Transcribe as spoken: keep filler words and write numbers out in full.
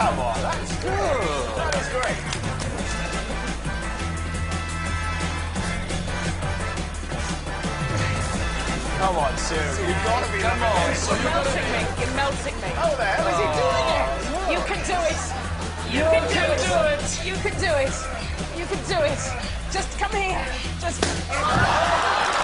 Come on, that's good. That was great. Come on, Sue. You've got to be Come on, Sue. You're melting me. You're melting me. How the hell is he doing it? You can do it. You, You can, can do, do it. it. You can do it. You can do it. Just come here. Just.